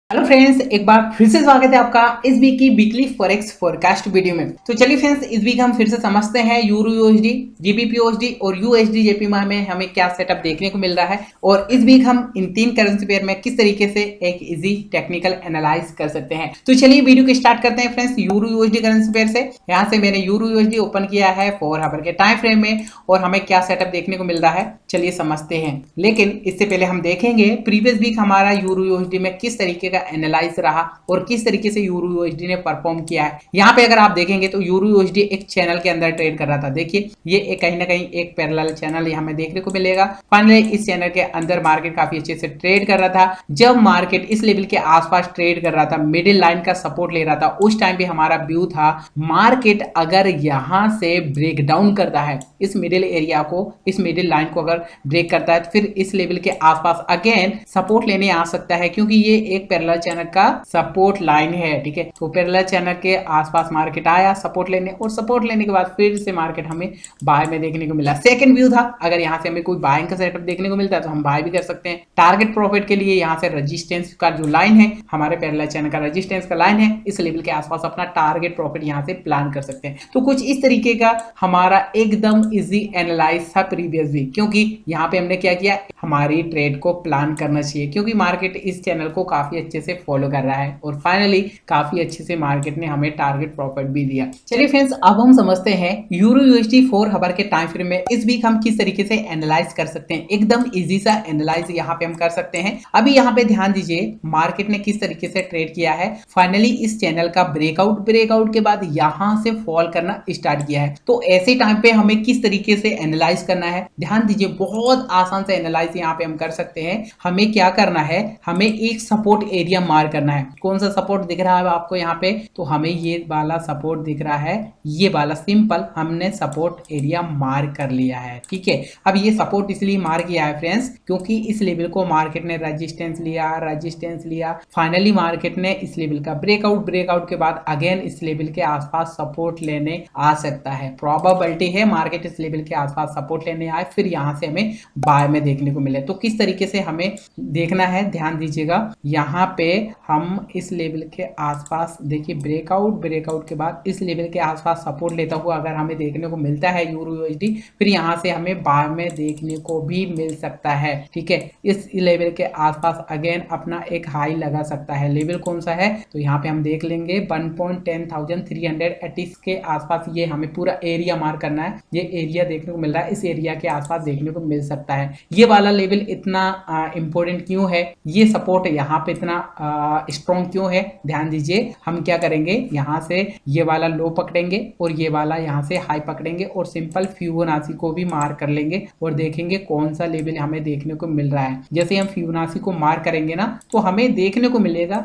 Hello friends, एक बार फिर से स्वागत है आपका इस वीक की वीकली फॉरेक्स फोरकास्ट वीडियो में। तो चलिए फ्रेंड्स, इस वीक हम फिर से समझते हैं यूरो यूएसडी, जीबीपी यूएसडी और यूएसडी जेपीवाई में हमें क्या सेटअप देखने को मिल रहा है और इस वीक हम इन तीन करेंसी पेयर में किस तरीके से एक इजी टेक्निकल एनालाइज कर सकते हैं। तो चलिए वीडियो को स्टार्ट करते हैं friends euro USD currency pair से। यहाँ से मैंने यूरो यूएसडी ओपन किया है 4 आवर के टाइम फ्रेम में और हमें क्या सेटअप देखने को मिल रहा है चलिए समझते हैं। लेकिन इससे पहले हम देखेंगे प्रीवियस वीक हमारा यूरो यूएसडी में किस तरीके का एनालाइज रहा और किस तरीके से यूरो यूएसडी ने परफॉर्म किया है। यहाँ पे अगर आप देखेंगे तो यूरो यूएसडी एक चैनल के अंदर ट्रेड कर रहा था। देखिए ये कहीं ना कहीं एक पैरेलल चैनल यहाँ हमें देखने को मिलेगा। फाइनली इस चैनल के अंदर मार्केट काफी अच्छे से ट्रेड कर रहा था। जब मार्केट इस लेवल के आसपास ट्रेड कर रहा था, मिडिल लाइन का सपोर्ट ले रहा था, उस टाइम भी हमारा व्यू था मार्केट अगर यहाँ से ब्रेक डाउन करता है, इस मिडिल एरिया को, इस मिडिल लाइन को अगर ब्रेक करता है तो फिर इस लेवल के आसपास अगेन सपोर्ट लेने आ सकता है, क्योंकि ये एक पैरेलल चैनल का सपोर्ट लाइन है। ठीक है, तो पैरेलल चैनल के आसपास मार्केट आया सपोर्ट लेने और सपोर्ट लेने के बाद फिर से मार्केट हमें बाय में देखने को मिला। सेकंड व्यू था अगर यहाँ से हमें कोई बाइंग का सेटअप देखने को मिलता है तो हम बाय भी कर सकते हैं। टारगेट प्रॉफिट के लिए यहाँ से रेजिस्टेंस का जो लाइन है, हमारे पैरेलल चैनल का रेजिस्टेंस का लाइन है, इस लेवल के आसपास अपना टारगेट प्रॉफिट यहाँ से प्लान कर सकते हैं। तो कुछ इस तरीके का हमारा एकदम इजी एनालाइज था प्रीवियस वीक, क्योंकि यहाँ पे हमने क्या किया, हमारी ट्रेड को प्लान करना चाहिए क्योंकि मार्केट इस चैनल को काफी अच्छे से फॉलो कर रहा है और फाइनली काफी अच्छे से मार्केट ने हमें टारगेट प्रॉफिट भी दिया। चलिए फ्रेंड्स, अब हम समझते हैं यूरो यूएसडी 4 आवर के टाइम फ्रेम में इस वीक हम किस तरीके से एनालाइज कर सकते हैं। एकदम इजी सा एनालाइज यहाँ पे हम कर सकते हैं। अभी यहाँ पे ध्यान दीजिए मार्केट ने किस तरीके से ट्रेड किया है। फाइनली इस चैनल का ब्रेकआउट के बाद यहाँ से फॉल करना स्टार्ट किया है। तो ऐसे टाइम पे हमें किस तरीके से एनालाइज करना है, ध्यान दीजिए, बहुत आसान से एनालाइज यहाँ पे हम कर सकते हैं। हमें क्या करना है, हमें एक सपोर्ट एरिया मार्क करना है। कौन सा सपोर्ट दिख रहा है आपको यहाँ पे, तो हमें ये वाला सपोर्ट दिख रहा है, ये वाला सिंपल हमने सपोर्ट एरिया मार्क कर लिया है। ठीक है, अब ये सपोर्ट इसलिए मार्क किया है फ्रेंड्स क्योंकि इस लेवल को मार्केट ने रेजिस्टेंस लिया, फाइनली मार्केट ने इस लेवल का ब्रेकआउट के बाद अगेन इस लेवल के आसपास सपोर्ट लेने आ सकता है। प्रोबेबिलिटी है मार्केट इस लेवल के आसपास सपोर्ट लेने आए, फिर यहाँ से हमें बाय में देखने को मिले। तो किस तरीके से हमें देखना है, ध्यान दीजिएगा, यहाँ पे हम इस लेवल के आसपास देखिए ब्रेकआउट के बाद इस लेवल के आसपास सपोर्ट लेता हुआ अगर हमें देखने को मिलता है यूरो यूएसडी, फिर यहाँ से हमें बाय में देखने को भी मिल सकता है। ठीक है, इस लेवल के आसपास अगेन अपना एक हाई लगा सकता है। लेवल कौन सा है, तो यहाँ पे हम देख लेंगे 1.10,380 के आसपास ये हमें पूरा एरिया मार्क करना है। ये एरिया देखने को मिल रहा है, इस एरिया के आसपास देखने को मिल सकता है। ये वाला लेवल इतना इंपॉर्टेंट क्यों है, ये सपोर्ट यहाँ पे इतना स्ट्रॉन्ग क्यों है, ध्यान दीजिए। हम क्या करेंगे, यहाँ से ये वाला लो पकड़ेंगे और ये वाला यहाँ से हाई पकड़ेंगे और सिंपल फिबोनाची को भी मार्क कर लेंगे और देखेंगे कौन सा लेवल हमें देखने को मिल रहा है। जैसे हम फिबोनाची को मार्क करेंगे ना, तो हमें देखने को मिलेगा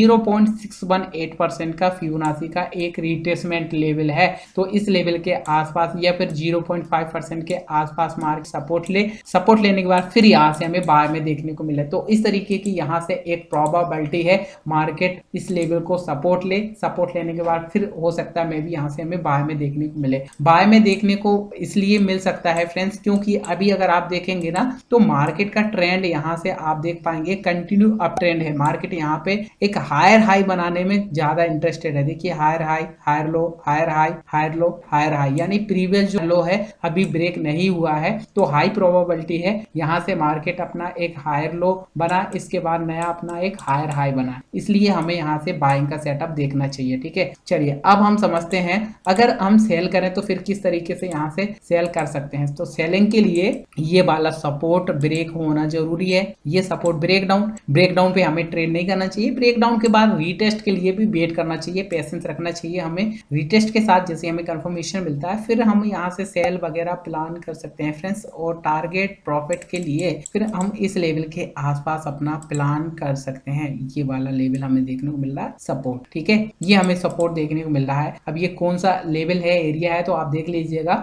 0.618% का फिबोनाची का एक रिट्रेसमेंट लेवल है। तो इस लेवल के आसपास या फिर 0.5% के आसपास मार्क सपोर्ट लेने के बाद फिर यहाँ से हमें बाय में देखने को मिले। तो इस तरीके की यहाँ से एक प्रोबेबिलिटी है मार्केट इस लेवल को सपोर्ट लेने के बाद फिर हो सकता है मैं भी यहाँ से हमें बाय में देखने को मिले। बाय में देखने को इसलिए मिल सकता है फ्रेंड्स क्योंकि अभी अगर आप देखेंगे ना तो मार्केट का ट्रेंड यहाँ से आप देख पाएंगे कंटिन्यू अप ट्रेंड है। मार्केट यहाँ पे एक हायर हाई बनाने में ज्यादा इंटरेस्टेड है। देखिए higher high, higher low, higher high, higher low, higher high, यानी प्रीवियस जो लो है अभी ब्रेक नहीं हुआ है, तो हाई प्रोबेबिलिटी है यहाँ से मार्केट अपना एक हायर लो बना, इसके बाद नया अपना एक हायर हाई बना, इसलिए हमें यहाँ से बाइंग का सेटअप देखना चाहिए। ठीक है, चलिए अब हम समझते हैं अगर हम सेल करें तो फिर किस तरीके से यहाँ से सेल कर सकते हैं। तो सेलिंग के लिए ये वाला सपोर्ट ब्रेक होना जरूरी है। ये सपोर्ट ब्रेकडाउन पे हमें ट्रेड नहीं करना चाहिए। ब्रेकडाउन के बाद रीटेस्ट के लिए भी वेट करना चाहिए, पेशेंस रखना चाहिए हमें। रीटेस्ट के साथ जैसे हमें कंफर्मेशन मिलता है फिर हम यहाँ से सेल वगैरह प्लान कर सकते हैं फ्रेंड्स। और टारगेट प्रॉफिट के लिए फिर हम इस लेवल के आसपास अपना प्लान कर सकते हैं। ये वाला लेवल हमें देखने को मिल रहा है सपोर्ट। ठीक है, ये हमें सपोर्ट देखने को मिल रहा है। अब ये कौन सा लेवल है, एरिया है, तो आप देख लीजिएगा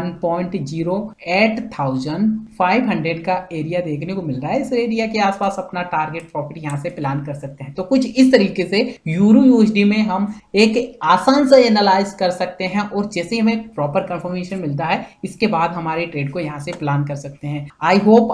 1.08,500 का एरिया देखने को मिल रहा है। इस एरिया के आसपास अपना टारगेट प्रॉफिट यहाँ से प्लान कर सकते हैं। तो कुछ इस तरीके से यूरो यूएसडी में हम एक आसान सा एनालाइज कर सकते हैं और जैसे हमें प्रॉपर कंफर्मेशन मिलता है इसके बाद हमारे ट्रेड को यहाँ से प्लान कर सकते हैं। आई होप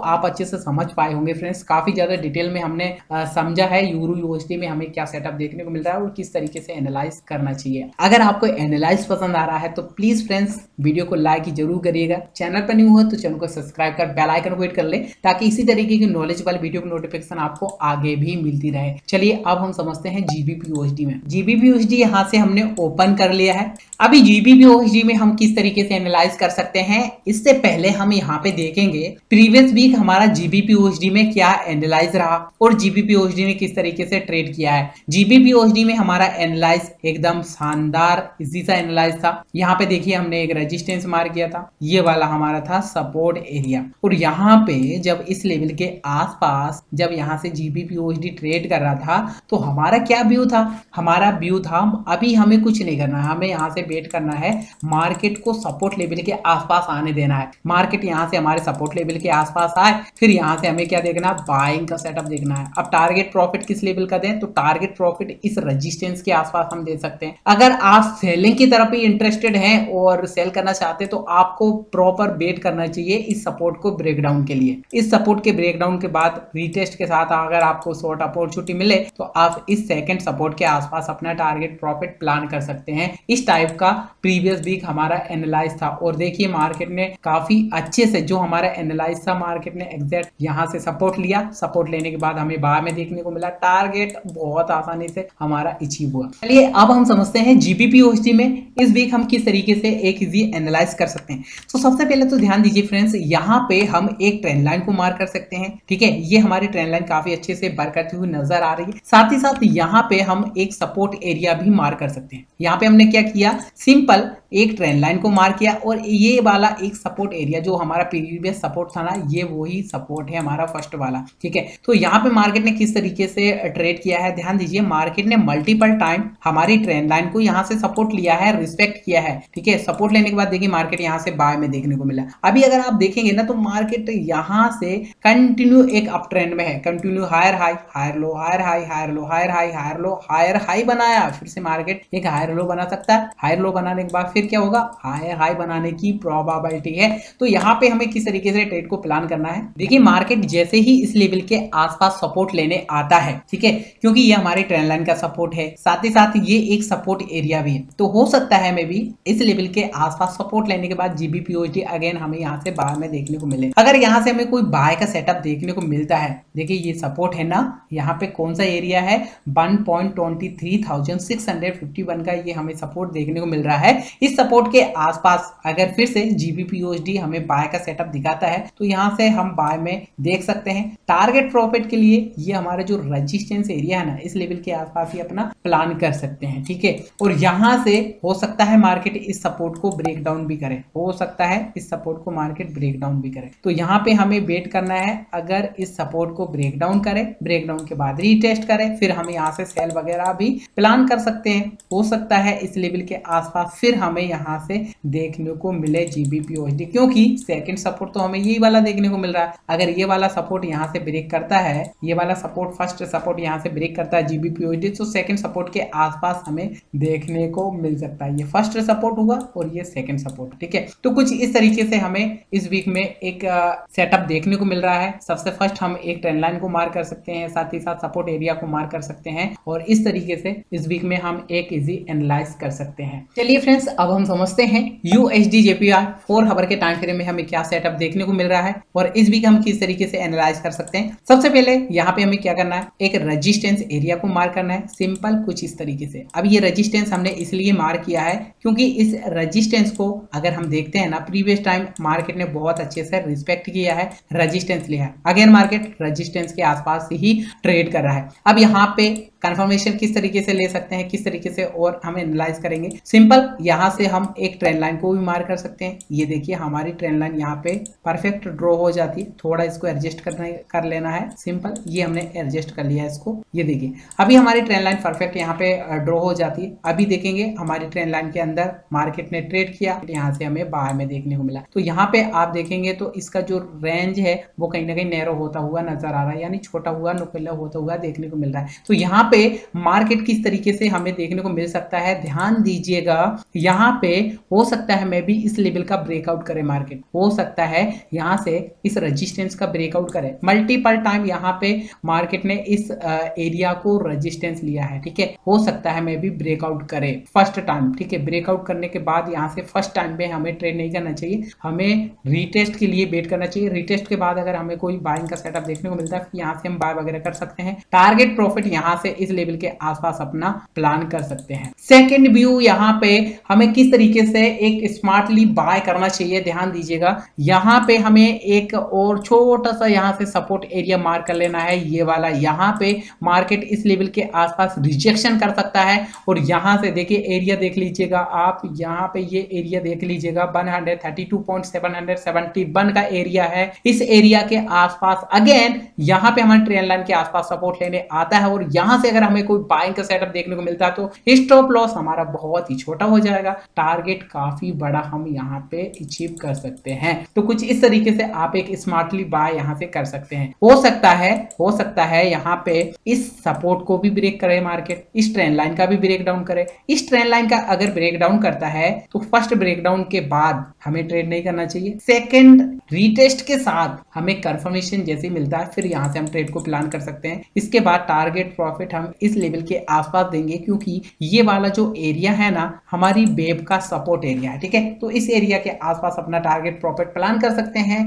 आप अच्छे से समझ पाए होंगे फ्रेंड्स। काफी ज्यादा डिटेल में हमने समझा है यूरो यूएसडी में हमें क्या सेटअप देखने को मिल रहा है और किस तरीके से एनालाइज करना चाहिए। अगर आपको एनालाइज पसंद आ रहा है तो प्लीज फ्रेंड्स वीडियो को लाइक जरूर करिएगा। चैनल पर न्यू हो तो चैनल को सब्सक्राइब कर बेल आइकन को हिट कर ले ताकि इसी तरीके की नॉलेज वाली वीडियो की नोटिफिकेशन आपको आगे भी मिलती रहे। चलिए अब हम समझते हैं जीबीपी यूएसडी में। जीबीपी यूएसडी यहाँ से हमने ओपन कर लिया है। अभी जीबीपी यूएसडी में हम किस तरीके से एनालाइज कर सकते हैं, इससे पहले हम यहाँ पे देखेंगे प्रीवियस वीक हमारा जीबीपी यूएसडी में क्या एनालाइज रहा और जीबीपी यूएसडी ने किस तरीके से ट्रेड किया है। जीबीपी यूएसडी में हमारा एनालाइज एकदम शानदार इजी सा एनालाइज था। यहाँ पे देखिए हमने एक रेजिस्टेंस मार किया था, ये वाला हमारा था सपोर्ट एरिया, और यहाँ पे जब इस लेवल के आसपास जब यहाँ से जीबीपी यूएसडी ट्रेड कर रहा था तो हमारा क्या व्यू था, हमारा व्यू था अभी हमें कुछ नहीं करना है, हमें यहाँ से वेट करना है, मार्केट को सपोर्ट लेवल के आसपास आने देना है। मार्केट यहाँ से हमारे सपोर्ट लेवल के आसपास आए, फिर यहाँ से हमें क्या देखना है, बाइंग का सेटअप देखना है। अब टारगेट प्रॉफिट किस लेवल का दें, तो टारगेट प्रॉफिट इस रेजिस्टेंस के आसपास हम दे सकते हैं। अगर आप सेलिंग की तरफ ही इंटरेस्टेड हैं और सेल करना चाहते हैं तो आपको प्रॉपर वेट करना चाहिए इस सपोर्ट को ब्रेकडाउन के लिए। इस सपोर्ट के ब्रेकडाउन के बाद रीटेस्ट के साथ अगर आपको शॉर्ट अपॉर्चुनिटी मिले तो आप इस सेकंड सपोर्ट के आसपास अपना टारगेट प्रॉफिट प्लान कर सकते हैं। इस टाइप का प्रीवियस वीक हमारा एनालाइज था और देखिए मार्केट ने काफी अच्छे से जो हमारा एनालाइज था, मार्केट ने एग्जैक्ट यहां से सपोर्ट लिया। सपोर्ट लेने के बाद हमें बाहर में देखने को मिला, टारगेट बहुत आसानी से हमारा अचीव हुआ। चलिए अब हम समझते हैं जीबीपी यूएसडी में इस वीक हम किस तरीके से एक इजी एनालाइज कर सकते हैं। तो सबसे पहले तो ध्यान दीजिए फ्रेंड्स, यहाँ पे हम एक ट्रेंड लाइन को मार्क कर सकते हैं। ठीक है, ये हमारी ट्रेंड लाइन काफी अच्छे से बढ़ करती हुई नजर आ रही है। साथ ही साथ यहाँ पे हम एक सपोर्ट एरिया भी मार्क कर सकते हैं। यहाँ पे हमने क्या किया, सिंपल एक ट्रेंड लाइन को मार्क किया और ये वाला एक सपोर्ट एरिया जो हमारा प्रीवियस सपोर्ट था ना, ये वही सपोर्ट है हमारा फर्स्ट वाला। ठीक है, तो यहाँ पे मार्केट ने किस तरीके से ट्रेड किया है, ध्यान दीजिए मार्केट ने मल्टीपल टाइम हमारी ट्रेंड लाइन को यहाँ से सपोर्ट लिया है, रिस्पेक्ट किया है। ठीक है, सपोर्ट लेने के बाद देखिए मार्केट यहाँ से बाय में देखने को मिला। अभी अगर आप देखेंगे ना तो मार्केट यहाँ से कंटिन्यू एक अप ट्रेंड में है, continue higher high higher low higher high higher low higher high higher low higher high बनाया, फिर से मार्केट एक हायर लो बना सकता है। हायर लो बनाने के बाद फिर क्या होगा, हायर हाई बनाने की प्रोबेबिलिटी है। तो यहाँ पे हमें किस तरीके से ट्रेड को प्लान करना है, देखिए मार्केट जैसे ही इस लेवल के आसपास सपोर्ट लेने आता है, ठीक है, क्योंकि ये हमारी ट्रेंड लाइन का सपोर्ट है, साथ ही साथ ये एक सपोर्ट एरिया भी है, तो हो सकता है मे भी इस लेवल के आसपास सपोर्ट लेने के बाद जीबीपी यूएसडी अगेन हमें यहाँ से बाय में देखने को मिले। अगर यहाँ से हमें कोई बाय का सेटअप देखने को मिलता है, देखिए ये सपोर्ट है ना, यहाँ पे कौन सा एरिया है, 1.23,651 का ये हमें सपोर्ट देखने को मिल रहा है। इस सपोर्ट के आसपास अगर फिर से जीबीपी यूएसडी हमें बाय का सेटअप दिखाता है तो यहाँ से हम बाय में देख सकते हैं। टारगेट प्रॉफिट के लिए ये हमारा जो रेजिस्टेंस एरिया है ना, इस लेवल के आसपास ही अपना प्लान कर सकते हैं। ठीक है, और यहाँ से हो सकता है मार्केट इस सपोर्ट को ब्रेक डाउन भी करे, हो सकता है इस सपोर्ट को मार्केट ब्रेक डाउन भी करे। तो यहाँ पे हमें वेट करना है, अगर इस सपोर्ट को ब्रेक डाउन करे, ब्रेक डाउन के बाद रीटेस्ट करे, फिर हम यहाँ से सेल वगैरह भी प्लान कर सकते हैं। हो सकता है इस लेवल के आसपास फिर हमें यहाँ से देखने को मिले जीबीपी यूएसडी, क्योंकि सेकंड सपोर्ट तो हमें यही वाला देखने को मिल रहा है। अगर ये वाला सपोर्ट यहाँ से ब्रेक करता है, ये वाला सपोर्ट फर्स्ट सपोर्ट यहाँ से ब्रेक करता है जीबीपी यूएसडी, तो सेकंड सपोर्ट के आसपास हमें देखने को मिल सकता है। ये फर्स्ट सपोर्ट हुआ और ये सेकंड सपोर्ट। ठीक है, तो कुछ इस तरीके से हमें इस वीक में एक सेटअप देखने को मिल रहा है। सबसे फर्स्ट हम एक ट्रेंड लाइन को मार्क कर सकते हैं, साथ ही साथ सपोर्ट एरिया को मार्क कर सकते हैं, और इस तरीके से इस वीक में हम एक इजी एनालाइज कर सकते हैं। चलिए फ्रेंड्स, अब हम समझते हैं यूएसडी जेपीआर 4 आवर के टाइम फ्रेम में हमें क्या सेटअप देखने को मिल रहा है और इस वीक हम किस तरीके से एनालाइज कर सकते हैं। सबसे पहले यहाँ पे हमें क्या करना है, एक रेजिस्टेंस एरिया को मार्क करना है, सिंपल कुछ इस तरीके से। अब ये रेजिस्टेंस हमने इसलिए मार्क किया है क्योंकि इस रेजिस्टेंस को अगर हम देखते हैं ना, प्रीवियस टाइम मार्केट ने बहुत अच्छे से रिस्पेक्ट किया है, रेजिस्टेंस लिया है, अगेन मार्केट रेजिस्टेंस के आसपास ही ट्रेड कर रहा है। अब यहाँ पे कंफर्मेशन किस तरीके से ले सकते हैं, किस तरीके से और हम एनालाइज करेंगे, सिंपल यहाँ से हम एक ट्रेंड लाइन को भी मार्क कर सकते हैं। ये देखिए हमारी ट्रेंड लाइन यहाँ पे परफेक्ट ड्रॉ हो जाती है, थोड़ा इसको एडजस्ट कर लेना है, सिंपल ये हमने एडजस्ट कर लिया है इसको। ये देखिए अभी हमारी ट्रेंड लाइन परफेक्ट यहाँ पे ड्रॉ हो जाती है। अभी देखेंगे हमारी ट्रेंड लाइन के अंदर मार्केट ने ट्रेड किया, यहाँ से हमें बाहर में देखने को मिला। तो यहाँ पे आप देखेंगे तो इसका जो रेंज है वो कहीं ना कहीं नैरो होता हुआ नजर आ रहा है, यानी छोटा हुआ नुकीला होता हुआ देखने को मिल रहा है। तो यहाँ पे मार्केट किस तरीके से हमें देखने को मिल सकता है, ध्यान दीजिएगा। यहाँ पे हो सकता है मैं भी इस लेवल का ब्रेकआउट करे, मार्केट हो सकता है यहाँ से इस रेजिस्टेंस का ब्रेकआउट करे। मल्टीपल टाइम यहाँ पे मार्केट ने इस एरिया को रेजिस्टेंस लिया है, ठीक है। हो सकता है मैं भी ब्रेकआउट करे फर्स्ट टाइम, ठीक है। ब्रेकआउट करने के बाद यहाँ से फर्स्ट टाइम पे हमें ट्रेड नहीं करना चाहिए, हमें रीटेस्ट के लिए वेट करना चाहिए। रीटेस्ट के बाद अगर हमें कोई बाइंग का सेटअप देखने को मिलता है, यहाँ से हम बाय वगैरह कर सकते हैं। टारगेट प्रॉफिट यहाँ से इस लेवल के आसपास अपना प्लान कर सकते हैं। सेकंड व्यू, यहाँ पे हमें किस तरीके से एक स्मार्टली बाय करना चाहिए, ध्यान दीजिएगा। यहाँ पे हमें एक और छोटा सा यहाँ से सपोर्ट एरिया मार्क कर लेना है, ये वाला। यहाँ पे मार्केट इस लेवल के आसपास रिजेक्शन कर सकता है और यहाँ से देखिए एरिया देख लीजिएगा आप, यहाँ पे ये एरिया देख लीजिएगा 132.771 का एरिया है। इस एरिया के आसपास अगेन यहाँ पे हमारे ट्रेंड लाइन के आसपास सपोर्ट लेने आता है और यहाँ से अगर हमें कोई बाइंग का सेटअप देखने को मिलता है तो स्टॉप लॉस हमारा बहुत ही छोटा हो जाएगा, टारगेट काफी बड़ा हम यहाँ पे अचीव कर सकते हैं। तो कुछ इस तरीके से आप एक स्मार्टली बाय यहाँ से कर सकते हैं। हो सकता है यहाँ पे इस सपोर्ट को भी ब्रेक करे मार्केट, इस ट्रेंड लाइन का भी ब्रेक डाउन करे। इस ट्रेंड लाइन का अगर ब्रेक डाउन करता है तो फर्स्ट ब्रेक डाउन के बाद हमें ट्रेड नहीं करना चाहिए। सेकंड रीटेस्ट के साथ हमें कंफर्मेशन जैसे मिलता है फिर यहाँ से हम ट्रेड को प्लान कर सकते हैं। इसके बाद टारगेट प्रॉफिट हम इस लेवल के आसपास देंगे, क्योंकि ये वाला जो एरिया है ना हमारी वेब का सपोर्ट एरिया है, ठीक है। तो इस एरिया के आसपास अपना टारगेट प्रॉफिट प्लान कर सकते हैं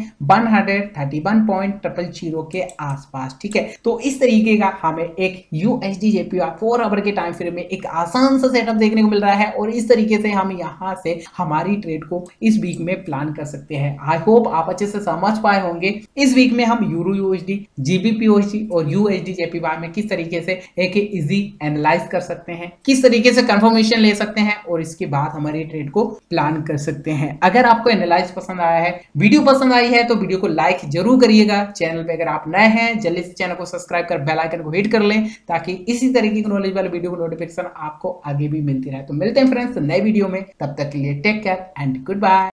131.000 के आसपास, ठीक है। तो इस तरीके का हमें एक USD JPY 4 आवर के टाइम फ्रेम में एक आसान सा सेटअप देखने को मिल रहा है और इस तरीके से हम यहाँ से हमारी ट्रेड को इस वीक में प्लान कर सकते हैं। आई होप आप अच्छे से समझ पाए होंगे। इस वीक में हम यूरो USD, GBP USD और USD JPY में किस तरीके से एक इजी एनालाइज कर सकते हैं, किस तरीके से कंफर्मेशन ले सकते हैं और इसके बाद हमारी ट्रेड को प्लान कर सकते हैं। अगर आपको एनालाइज पसंद आया है, वीडियो पसंद आई है तो वीडियो को लाइक जरूर करिएगा। चैनल पे अगर आप नए हैं जल्दी से चैनल को सब्सक्राइब कर बेल आइकन को हिट कर लें ताकि इसी तरीके की नॉलेज वाले वीडियो को नोटिफिकेशन आपको आगे भी मिलती रहे। तो मिलते हैं फ्रेंड्स नए वीडियो में, तब तक के लिए take care and good bye.